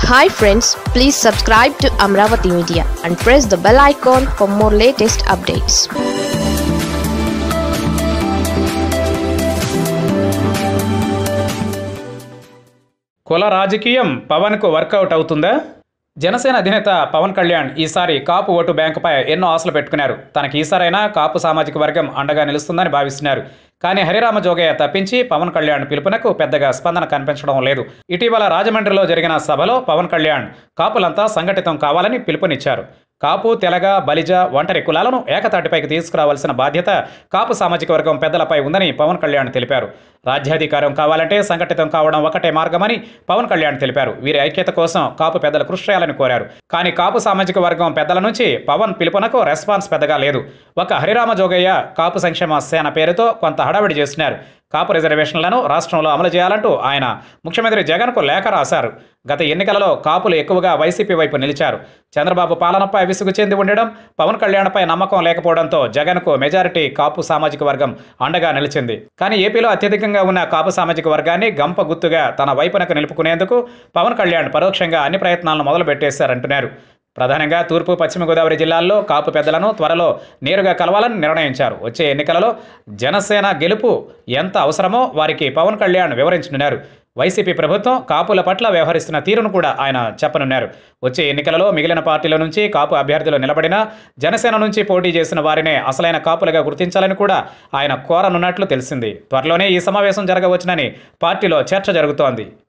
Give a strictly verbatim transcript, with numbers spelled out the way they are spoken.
Hi friends, please subscribe to Amaravathi Media and press the bell icon for more latest updates. కుల రాజకీయం పవన్ కు work out అవుతుందా? జనసేన అధినేత పవన్ కళ్యాణ్ ఈసారి కాపు ఓటు బ్యాంకుపై ఎన్నో ఆశలు పెట్టుకున్నారు. తనకి ఈసారైనా కాపు సామాజిక వర్గం అండగా నిలుస్తుందని భావిస్తున్నారు. కానీ హరిరామ జోగయ్య తప్పించి పవన్ కళ్యాణ్ పిలుపునకు పెద్దగా స్పందన కనిపించడం లేదు. ఇటీవల రాజమండ్రిలో జరిగిన సభలో పవన్ కళ్యాణ్ కాపులంతా సంఘటితం కావాలని పిలుపునిచ్చారు. కాపు, తెలగ, బలిజ, ఒంటరి కులాలను ఏకతాటిపైకి తీసుకురావాల్సిన బాధ్యత కాపు సామాజిక వర్గం పెద్దలపై ఉందని పవన్ కళ్యాణ్ తెలిపారు. రాజ్యాధికారం కావాలంటే సంఘటితం కావడం ఒకటే మార్గమని పవన్ కళ్యాణ్ తెలిపారు. వీరి ఐక్యత కోసం కాపు పెద్దలు కృషి చేయాలని కోరారు. కానీ కాపు సామాజిక వర్గం పెద్దల నుంచి పవన్ పిలుపునకు రెస్పాన్స్ పెద్దగా లేదు. ఒక హరిరామ జోగయ్య కాపు సంక్షేమ సేన పేరుతో కొంత హడావిడి చేస్తున్నారు. కాపు రిజర్వేషన్లను రాష్ట్రంలో అమలు చేయాలంటూ ఆయన ముఖ్యమంత్రి జగన్కు లేఖ రాశారు. గత ఎన్నికలలో కాపులు ఎక్కువగా వైసీపీ వైపు నిలిచారు. చంద్రబాబు పాలనపై విసుగు చెంది ఉండడం, పవన్ కళ్యాణ్పై నమ్మకం లేకపోవడంతో జగన్కు మెజారిటీ కాపు సామాజిక వర్గం అండగా నిలిచింది. కానీ ఏపీలో అత్యధికంగా ఉన్న కాపు సామాజిక వర్గాన్ని గంప గుత్తుగా తన వైపునకు నిలుపుకునేందుకు పవన్ కళ్యాణ్ పరోక్షంగా అన్ని ప్రయత్నాలను మొదలుపెట్టేశారంటున్నారు. ప్రధానంగా తూర్పు, పశ్చిమ గోదావరి జిల్లాల్లో కాపు పెద్దలను త్వరలో నేరుగా కలవాలని నిర్ణయించారు. వచ్చే ఎన్నికలలో జనసేన గెలుపు ఎంత అవసరమో వారికి పవన్ కళ్యాణ్ వివరించనున్నారు. వైసీపీ ప్రభుత్వం కాపుల పట్ల వ్యవహరిస్తున్న తీరును కూడా ఆయన చెప్పనున్నారు. వచ్చే ఎన్నికలలో మిగిలిన పార్టీల నుంచి కాపు అభ్యర్థులు నిలబడినా జనసేన నుంచి పోటీ చేసిన వారినే అసలైన కాపులుగా గుర్తించాలని కూడా ఆయన కోరనున్నట్లు తెలిసింది. త్వరలోనే ఈ సమావేశం జరగవచ్చునని పార్టీలో చర్చ జరుగుతోంది.